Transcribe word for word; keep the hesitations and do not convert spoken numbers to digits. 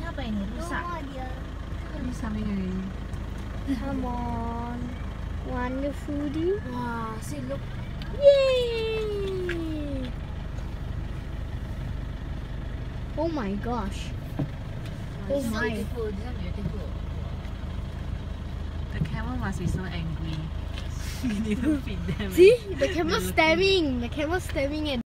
apa ini? Rusak. Rusak ini. Come on. Wonderful. Wah, see look. Yay! Oh my gosh. Oh This my. one beautiful. This one beautiful. The camel must be so angry. We need to feed them. See? The camera's staring. The camera's staring at